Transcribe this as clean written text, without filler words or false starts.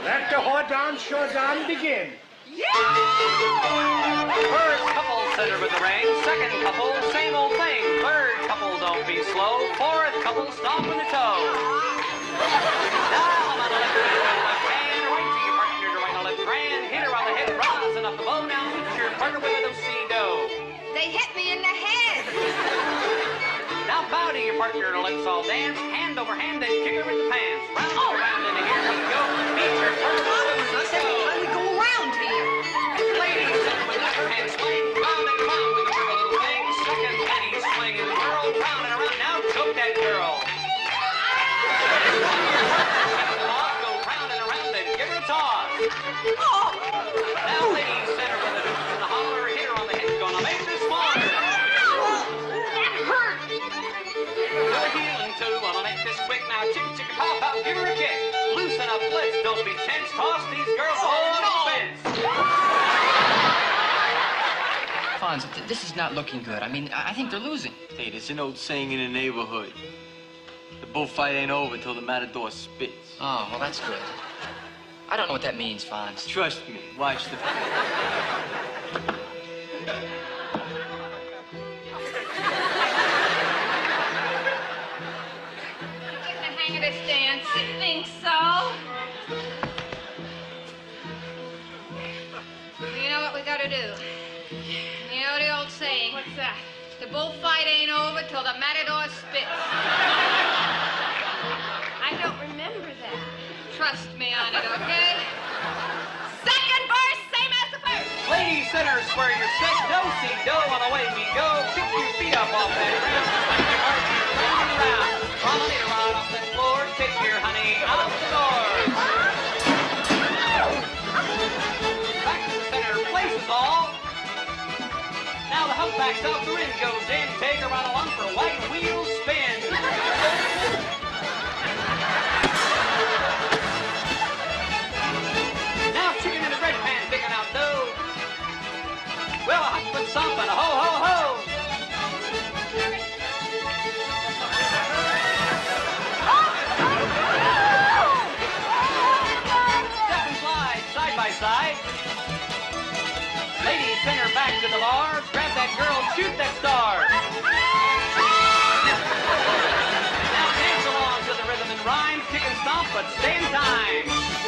Let the whore dance showdown begin. First couple center with the ring. Second couple, same old thing. Third couple, don't be slow. Fourth couple, stop with the toe. Now I'm on the left hand, right to your partner to right on the left grand. Hit her on the head, rising up the bow. Now hit your partner with a do-si-do. They hit me in the head. Now bow to your partner to let's all dance. Hand over hand, then kick her in the pants. Round and around, and here we go. Meet your partner with a do-si-do. How do we go around here? Ladies, with the left hand swing, round and round with the little thing. Second penny swing and whirl, round and around. Now choke that girl. Go round and around and give her a toss. Now, ladies, center with the hoops and the holler. Hit her on the head, gonna make this smaller. That hurt. To a heel and two, wanna make this quick. Now, chicka chicka pop out, give her a kick. Loosen up, blitz, don't be tense. Toss these girls all on offense. Fonz, this is not looking good. I mean, I think they're losing. Hey, there's an old saying in the neighborhood. The bullfight ain't over till the matador spits. Oh, well, that's good. I don't know what that means, Fonz. Trust me, watch the... Get the hang of this dance. I think so. You know what we gotta do? You know the old saying. What's that? The bullfight ain't over till the matador spits. I don't remember that. Trust me on it, okay? Second verse, same as the first. Ladies, center, square your stick. Do-si-do, on the way we go. Kick your feet up off that ground. Like your heart, round and round. Promenade around off that floor. Take your honey out the door. Back to the center, places all. Now the hump backs out, the ring goes in. Take her right along for a white wheel spin. Now chicken in the bread pan, picking out dough. Well, a hot foot stomp and a ho, ho, ho. Step and slide, side by side. Ladies, send her back to the bar. Grab that girl, shoot that star. Now dance along to the rhythm and rhyme. Kick and stomp, but stay in time.